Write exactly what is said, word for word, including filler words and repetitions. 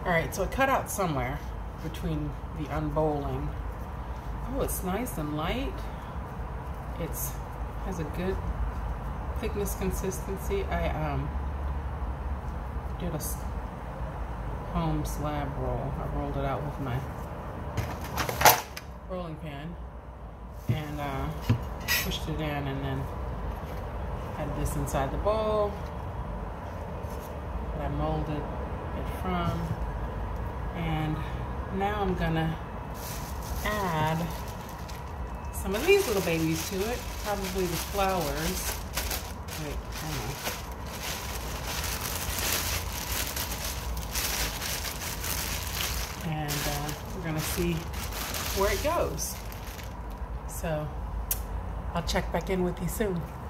All right, so I cut out somewhere between the unbowling. Oh, it's nice and light. It's has a good thickness consistency. I um did a home slab roll. I rolled it out with my rolling pin and uh, pushed it in, and then had this inside the bowl that I molded it from. And now I'm gonna add some of these little babies to it, probably the flowers. Wait, hang on. And uh, we're gonna see where it goes. So I'll check back in with you soon.